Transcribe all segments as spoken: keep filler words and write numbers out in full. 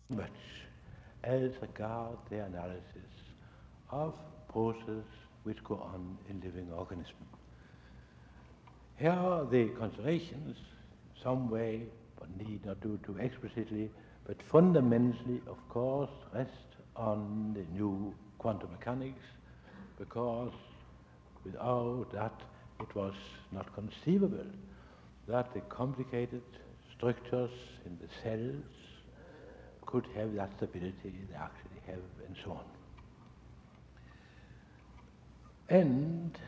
much as regards the analysis of processes which go on in living organisms. Here the considerations, in some way, but need not do too explicitly, but fundamentally, of course, rest on the new quantum mechanics, because without that it was not conceivable that the complicated structures in the cells could have that stability they actually have, and so on. And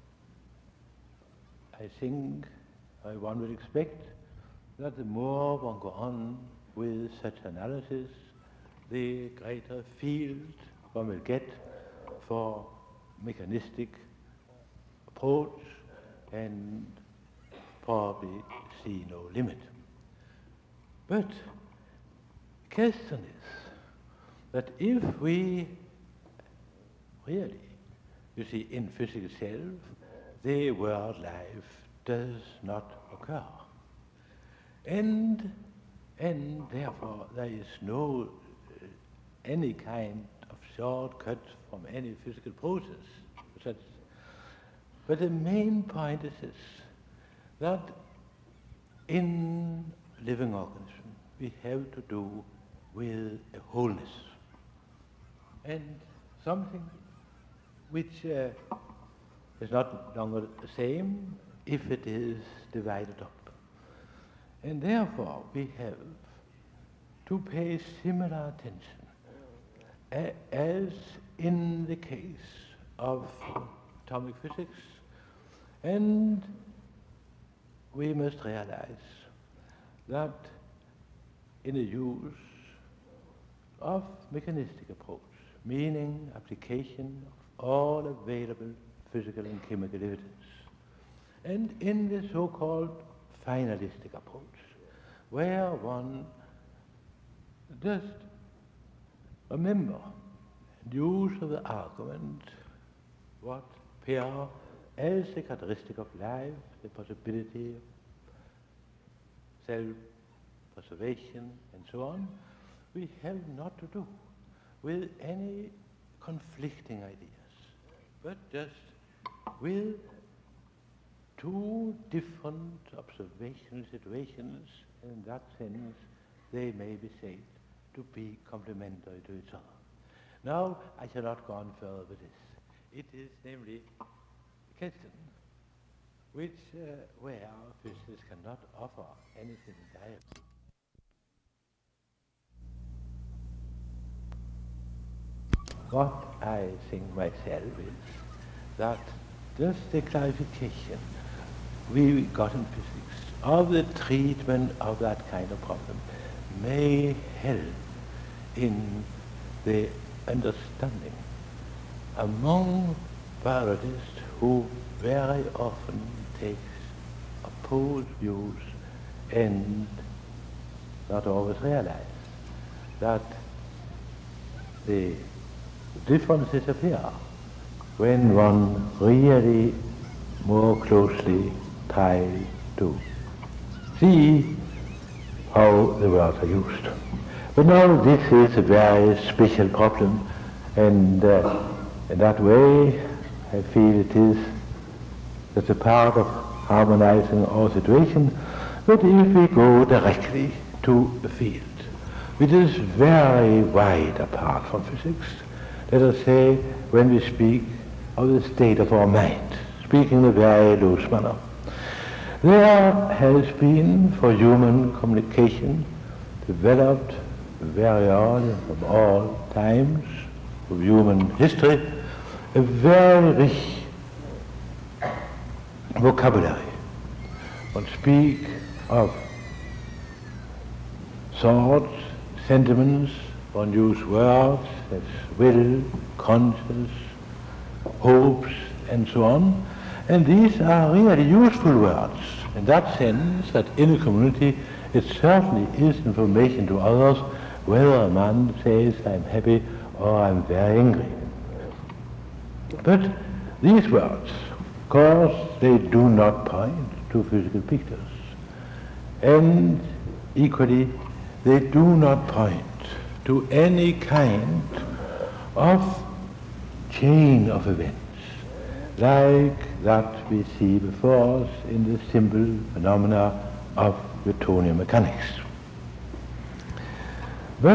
I think uh, one would expect that the more one go on with such analysis, the greater field one will get for mechanistic approach, and probably see no limit. But the question is that if we really, you see, in physics itself, the world life does not occur. And, and therefore there is no uh, any kind of shortcut from any physical process. Such. But the main point is this, that in living organism we have to do with a wholeness, and something which uh, is not longer the same if it is divided up. And therefore we have to pay similar attention a- as in the case of atomic physics, and we must realize that in the use of mechanistic approach, meaning application of all available physical and chemical evidence, and in the so-called finalistic approach, where one just remember the use of the argument what appear as the characteristic of life, the possibility of self-preservation and so on, we have not to do with any conflicting ideas, but just with two different observational situations. In that sense, they may be said to be complementary to each other. Now, I shall not go on further with this. It is namely a question which, uh, where physicists cannot offer anything direct. What I think myself is that just the clarification we got in physics of the treatment of that kind of problem may help in the understanding among biologists who very often take opposed views and not always realize that the differences appear when one really more closely tries to see how the words are used. But now this is a very special problem, and uh, in that way I feel it is that's a part of harmonizing our situation. But if we go directly to a field which is very wide apart from physics, let us say when we speak of the state of our mind, speaking in a very loose manner, there has been for human communication developed very early from all times of human history a very rich vocabulary. One speak of thoughts, sentiments, one use words as will, conscience, hopes, and so on. And these are really useful words in that sense that in a community it certainly is information to others whether a man says I'm happy or I'm very angry. But these words, of course, they do not point to physical pictures. And equally, they do not point to any kind of chain of events, like that we see before us in the simple phenomena of Newtonian mechanics. But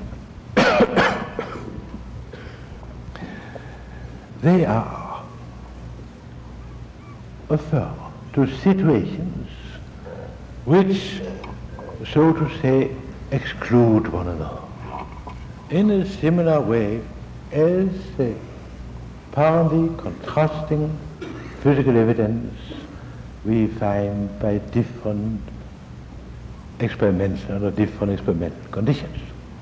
they are referred to situations which, so to say, exclude one another in a similar way as the apparently contrasting physical evidence we find by different experiments under different experimental conditions.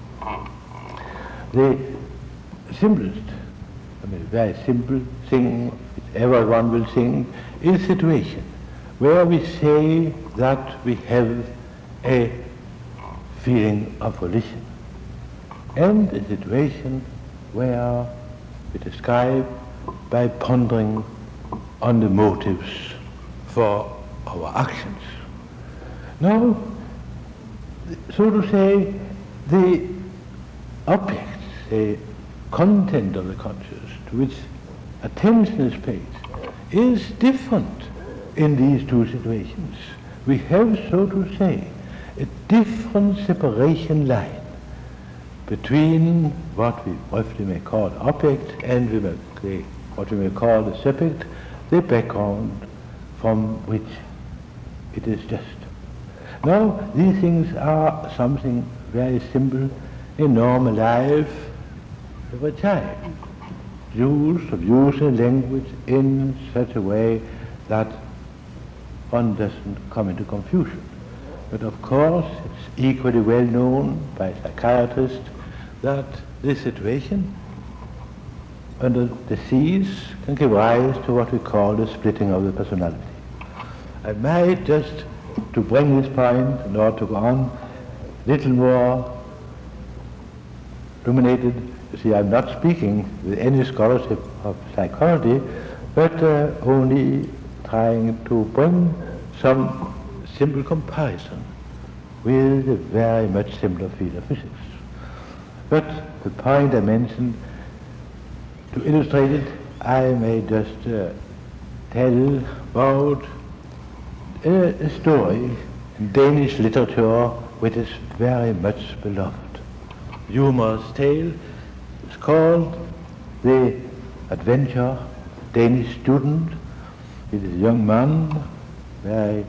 The simplest, I mean very simple thing which everyone will think is a situation where we say that we have a feeling of volition, and a situation where we describe by pondering on the motives for our actions. Now, so to say, the objects, the content of the conscious to which attention is paid is different in these two situations. We have, so to say, a different separation line between what we roughly may call object and we may say, what we may call the subject, the background from which it is just. Now, these things are something very simple in normal life of a child. Use of using language in such a way that one doesn't come into confusion. But of course, it's equally well known by psychiatrists that this situation under disease can give rise to what we call the splitting of the personality. I might just, to bring this point in order to go on, little more illuminated. You see, I'm not speaking with any scholarship of psychology, but uh, only trying to bring some simple comparison with a very much simpler field of physics. But the point I mentioned, to illustrate it, I may just uh, tell about a, a story in Danish literature which is very much beloved. Humorous tale. It's called The Adventure Danish Student. It is a young man, very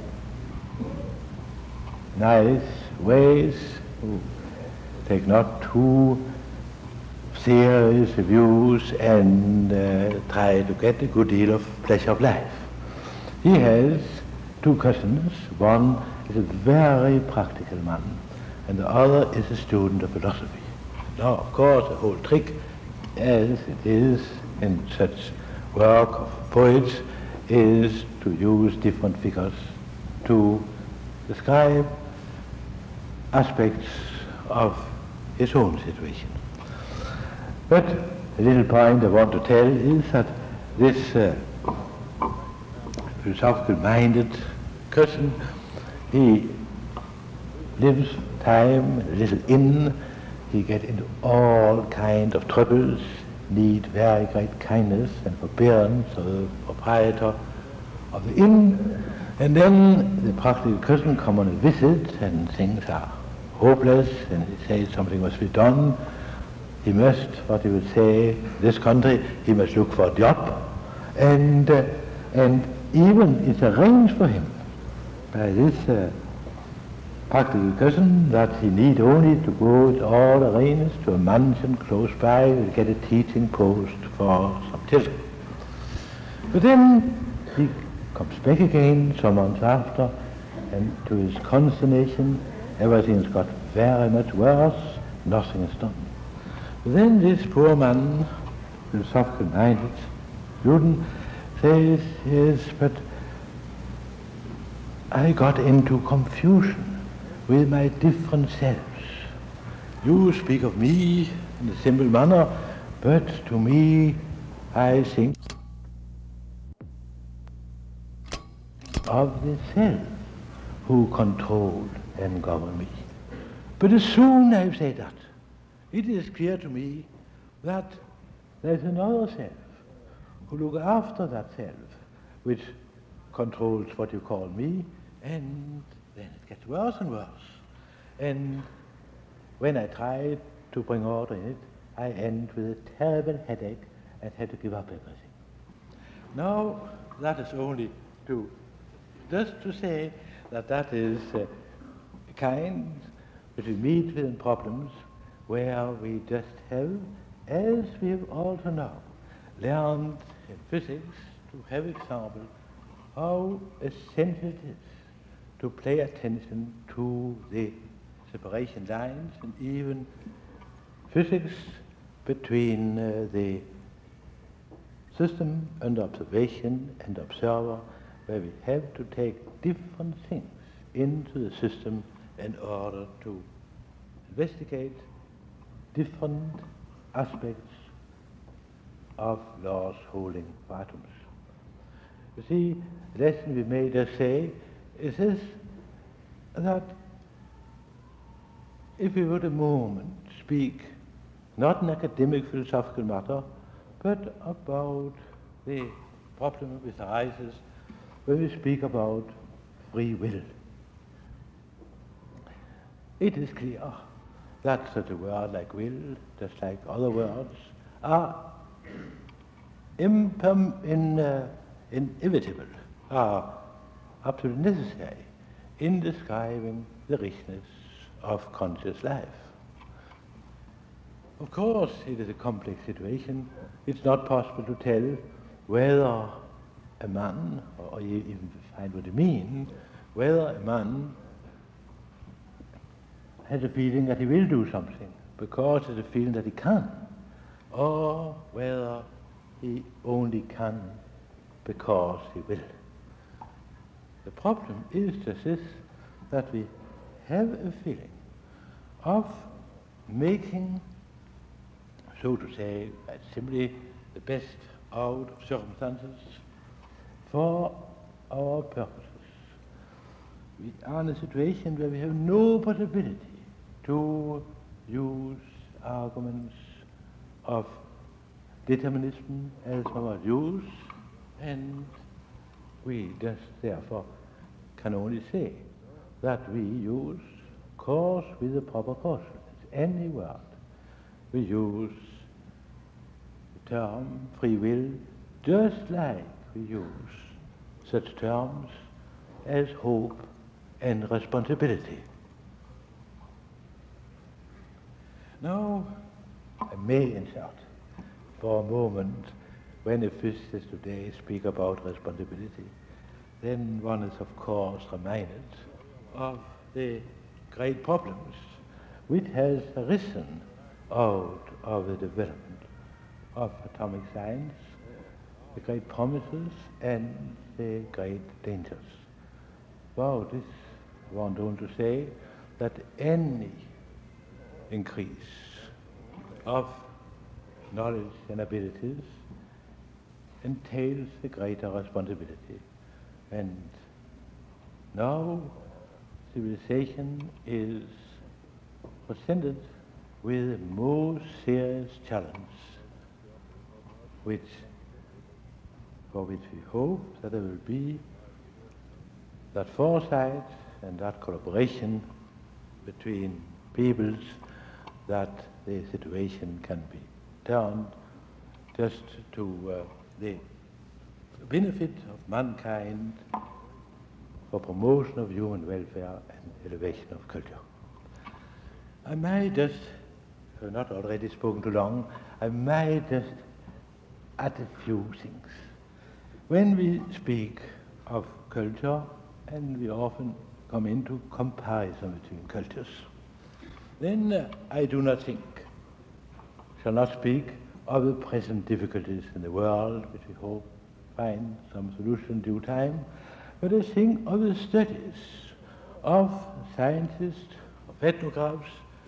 nice ways, who take not too serious views and uh, try to get a good deal of pleasure of life. He has two cousins. One is a very practical man, and the other is a student of philosophy. Now, of course, the whole trick, as it is in such work of poets, is to use different figures to describe aspects of his own situation. But the little point I want to tell is that this uh, philosophical-minded cousin, he lives time in a little inn. He gets into all kinds of troubles, need very great kindness and forbearance of the proprietor of the inn. And then the practical cousin comes on a visit and things are hopeless, and he says something must be done. He must, what he would say, in this country, he must look for a job. And, uh, and even it's arranged for him by this uh, practical cousin that he need only to go, it's all arranged, to a mansion close by to get a teaching post for some children. But then he comes back again some months after, and to his consternation, everything's got very much worse, nothing is done. But then this poor man, philosophical-minded student, says, yes, but I got into confusion with my different selves. You speak of me in a simple manner, but to me, I think of the self who control and govern me. But as soon as I say that, it is clear to me that there's another self who look after that self, which controls what you call me, and then it gets worse and worse. And when I try to bring order in it, I end with a terrible headache and had to give up everything. Now, that is only to, just to say that that is uh, kind that we meet with problems where we just have, as we have also now learned in physics, to have example how essential it is to pay attention to the separation lines and even physics between uh, the system under observation and observer, where we have to take different things into the system in order to investigate different aspects of laws holding for atoms. You see, the lesson we made us say is this, that if we would a moment speak not in academic philosophical matter, but about the problem which arises when we speak about free will. It is clear that such a word like will, just like other words, are imperm- in, uh, inevitable, are absolutely necessary in describing the richness of conscious life. Of course, it is a complex situation. It's not possible to tell whether a man, or you even find what you mean, whether a man has a feeling that he will do something because there's a feeling that he can, or whether he only can because he will. The problem is just this, that we have a feeling of making, so to say, uh, simply the best out of circumstances for our purposes. We are in a situation where we have no possibility to use arguments of determinism as our use, and we just therefore can only say that we use cause with the proper causes. Any word we use the term free will just like we use such terms as hope and responsibility. Now, I may insert for a moment, when a physicist today speak about responsibility, then one is of course reminded of the great problems which has arisen out of the development of atomic science, the great promises and the great dangers. About this, I want only to say that any increase of knowledge and abilities entails a greater responsibility. And now civilization is presented with a most serious challenge, which, for which we hope that there will be that foresight and that collaboration between peoples, that the situation can be turned just to uh, the benefit of mankind, for promotion of human welfare and elevation of culture. I might just, if I've not already spoken too long, I might just add a few things. When we speak of culture, and we often come into comparison between cultures, then uh, I do not think, shall not speak of the present difficulties in the world, which we hope find some solution in due time, but I think of the studies of scientists, of ethnographs,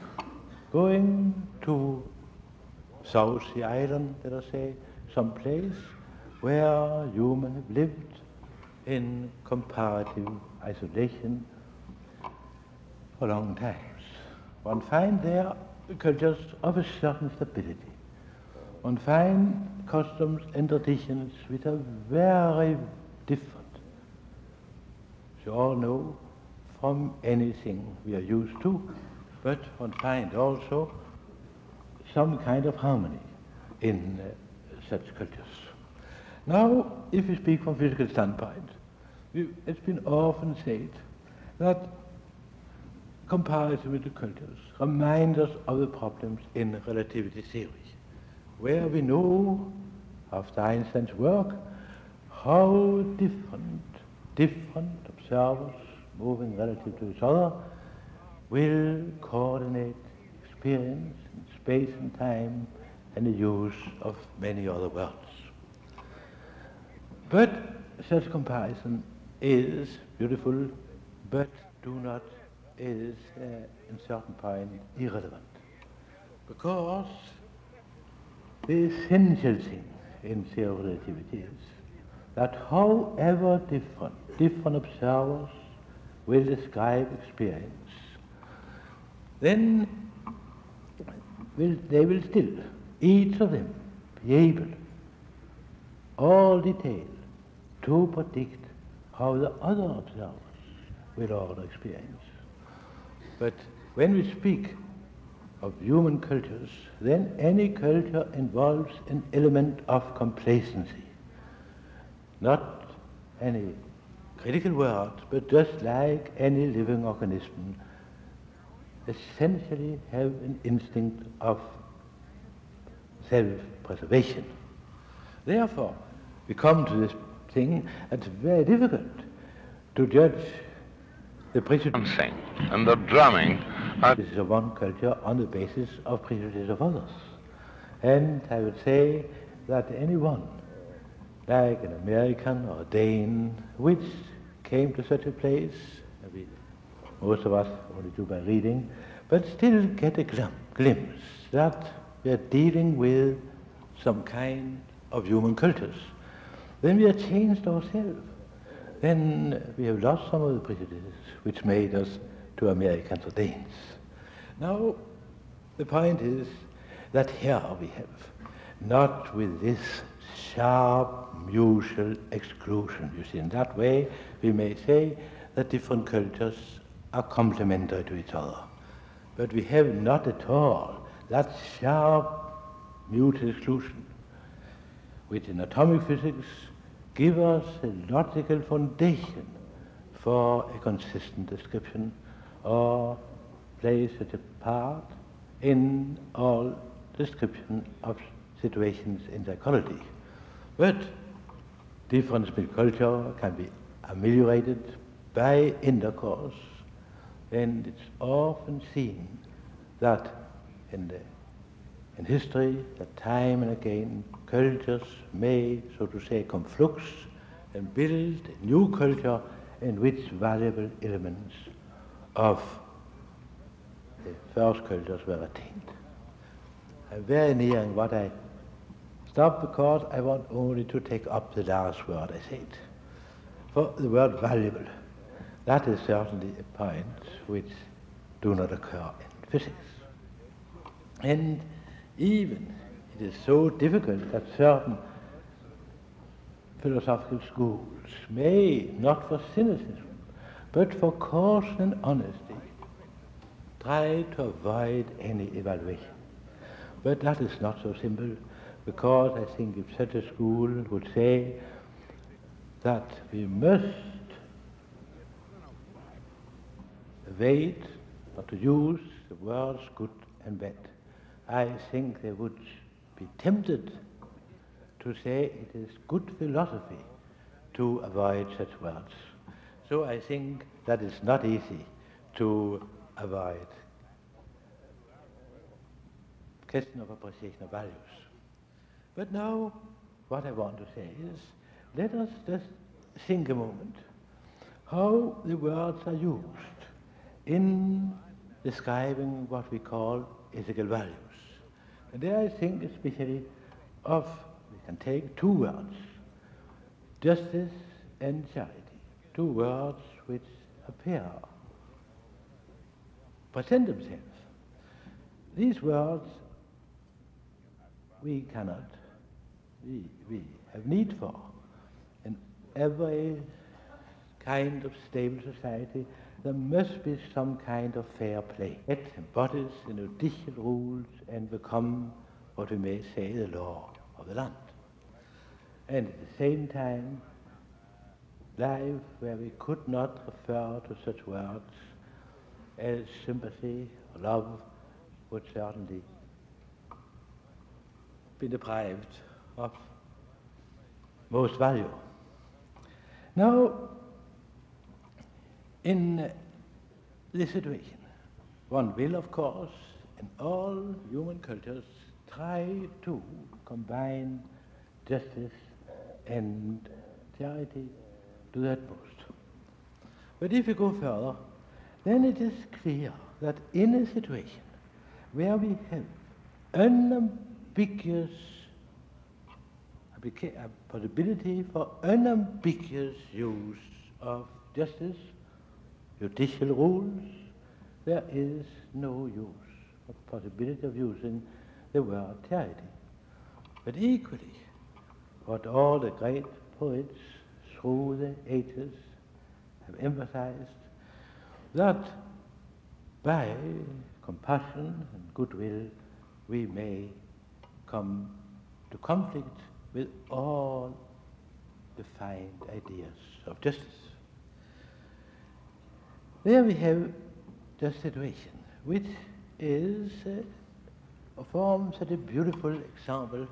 going to South Sea Island, let us say, some place where humans have lived in comparative isolation for long times. One finds there cultures of a certain stability. One find customs and traditions which are very different, as you all know, from anything we are used to, but one find also some kind of harmony in uh, such cultures. Now, if we speak from physical standpoint, we, it's been often said that comparison with the cultures reminds us of the problems in relativity theory, where we know, after Einstein's work, how different, different observers moving relative to each other will coordinate experience in space and time and the use of many other words. But such comparison is beautiful, but do not is uh, in certain point irrelevant, because the essential thing in theory of relativity is that however different, different observers will describe experience, then will, they will still, each of them, be able, all detail, to predict how the other observers will order experience. But when we speak of human cultures, then any culture involves an element of complacency. Not any critical word, but just like any living organism, essentially have an instinct of self-preservation. Therefore, we come to this thing that's very difficult to judge the prejudice and the drumming are of one culture on the basis of prejudice of others. And I would say that anyone, like an American or a Dane, which came to such a place, we, most of us only do by reading, but still get a glim- glimpse that we are dealing with some kind of human cultures. Then we are changed ourselves. Then we have lost some of the prejudices which made us to Americans or Danes. Now, the point is that here we have, not with this sharp mutual exclusion. You see, in that way we may say that different cultures are complementary to each other. But we have not at all that sharp mutual exclusion, which in atomic physics give us a logical foundation for a consistent description, or play such a part in all description of situations in psychology. But difference between culture can be ameliorated by intercourse, and it's often seen that in the in history, that time and again, cultures may, so to say, conflux and build a new culture in which valuable elements of the first cultures were attained. I'm very nearing what I stop because I want only to take up the last word I said. For the word valuable, that is certainly a point which do not occur in physics. And even it is so difficult that certain philosophical schools may, not for cynicism, but for caution and honesty, try to avoid any evaluation. But that is not so simple, because I think if such a school would say that we must wait not to use the words good and bad, I think they would be tempted to say it is good philosophy to avoid such words. So I think that it's not easy to avoid question of appreciation of values. But now what I want to say is, let us just think a moment how the words are used in describing what we call ethical values. And there I think especially of, we can take two words, justice and charity, two words which appear, present themselves These words we cannot, we, we have need for in every kind of stable society. There must be some kind of fair play. It embodies the judicial rules and become what we may say the law of the land. And at the same time, life where we could not refer to such words as sympathy or love would certainly be deprived of most value. Now, in this situation, one will, of course, in all human cultures, try to combine justice and charity to the utmost. But if you go further, then it is clear that in a situation where we have unambiguous a possibility for unambiguous use of justice, judicial rules, there is no use of possibility of using the word charity. But equally, what all the great poets through the ages have emphasized, that by compassion and goodwill we may come to conflict with all defined ideas of justice. There we have the situation, which is uh, forms such a beautiful example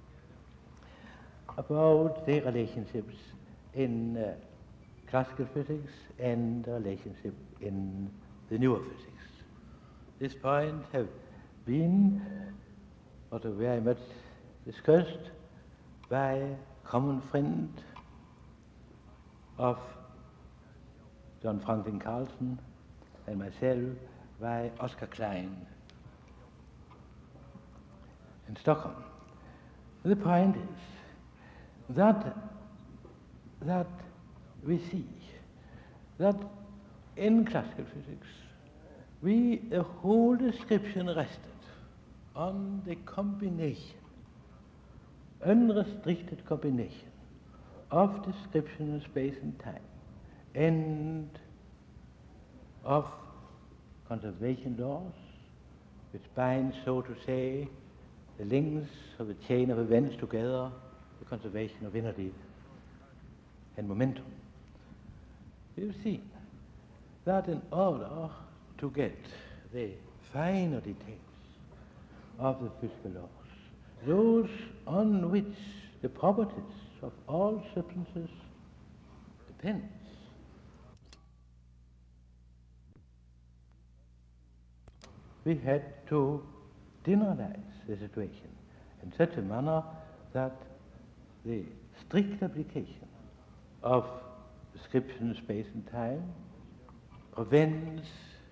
about the relationships in uh, classical physics and the relationship in the newer physics. This point have been what are very much discussed by a common friend of John Franklin Carlson and myself, by Oscar Klein in Stockholm. The point is that that we see that in classical physics we the whole description rested on the combination, unrestricted combination of description in space and time and of conservation laws, which bind, so to say, the links of the chain of events together, the conservation of energy and momentum. We've seen that in order to get the finer details of the physical laws, those on which the properties of all substances depend, we had to generalize the situation in such a manner that the strict application of description of space and time prevents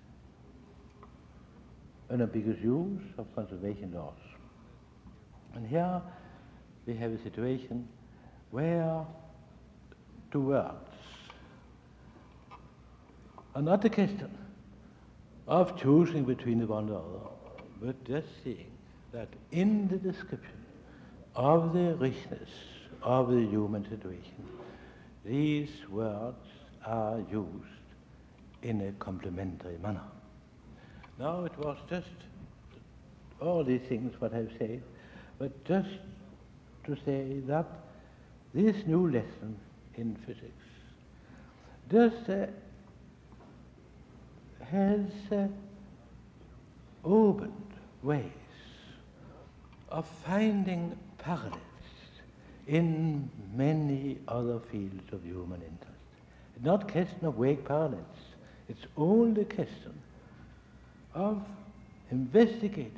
unambiguous use of conservation laws. And here we have a situation where two words are not a question of choosing between the one and the other, but just seeing that in the description of the richness of the human situation, these words are used in a complementary manner. Now it was just all these things what I've said, but just to say that this new lesson in physics just uh, has uh, opened ways of finding parallels in many other fields of human interest. It's not a question of vague parallels. It's only a question of investigating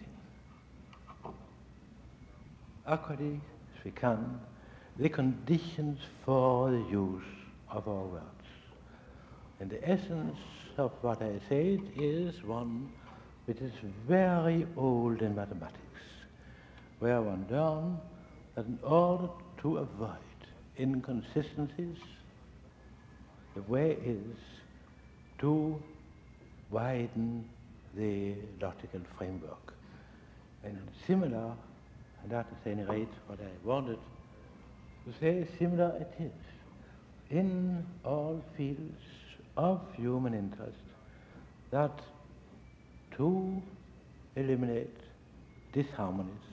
accurately as we can the conditions for the use of our words. And the essence of what I said is one which is very old in mathematics, where one learned that in order to avoid inconsistencies, the way is to widen the logical framework. And similar, and that at any rate what I wanted to say, similar it is in all fields of human interest that to eliminate disharmonies,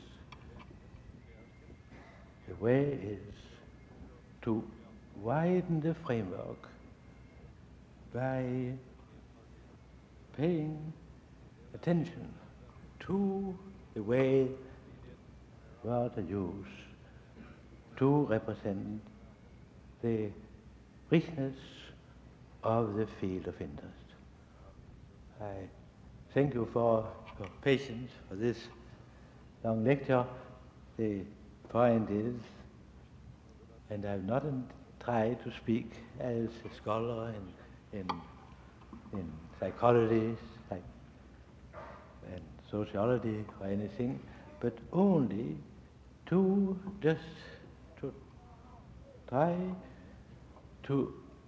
the way is to widen the framework by paying attention to the way words are used to represent the richness of the field of interest. I thank you for your patience for this long lecture. The point is, and I've not tried to speak as a scholar in, in, in psychology psych, and sociology or anything, but only to just to try to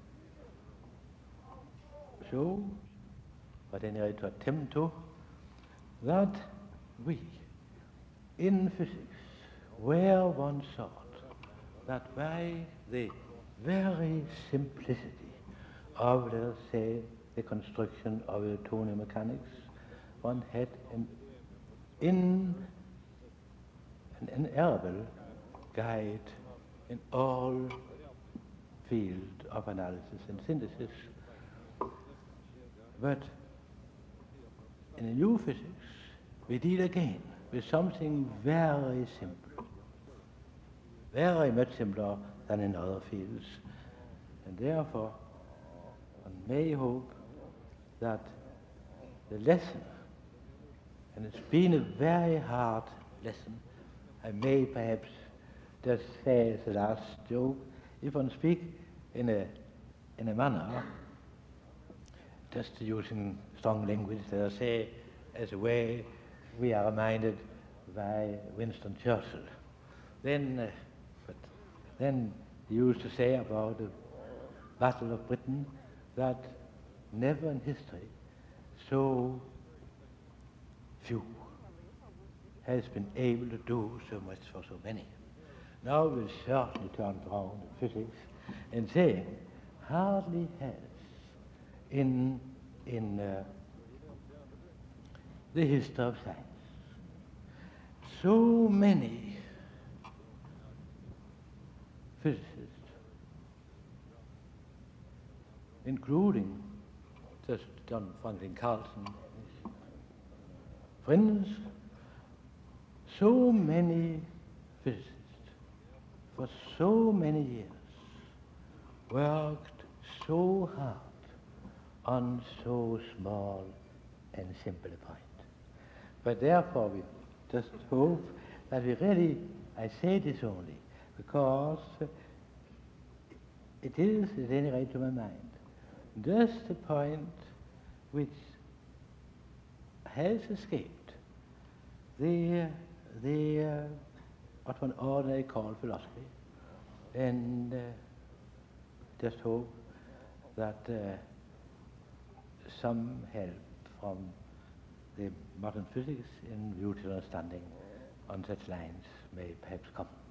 show, or at any rate to attempt to, that we, in physics, were once thought that by the very simplicity of, let us say, the construction of Newtonian mechanics, one had an, in, an inerrable guide in all fields of analysis and synthesis. But in a new physics, we deal again with something very simple, very much simpler than in other fields. And therefore, one may hope that the lesson, and it's been a very hard lesson, I may perhaps just say as a last joke, if one speak in a, in a manner, just using strong language, let us say, as a way we are reminded by Winston Churchill. Then, uh, but then he used to say about the Battle of Britain that never in history so few has been able to do so much for so many. Now we'll certainly turn around in physics and say, hardly has in, in uh, the history of science so many physicists, including just John Franklin Carlson, friends, so many physicists for so many years worked so hard on so small and simple a point. But therefore we just hope that we really, I say this only because it is, at any rate to my mind, just a point which has escaped the, the uh, what one ordinarily calls philosophy, and uh, just hope that uh, some help from the modern physics in mutual understanding on such lines may perhaps come.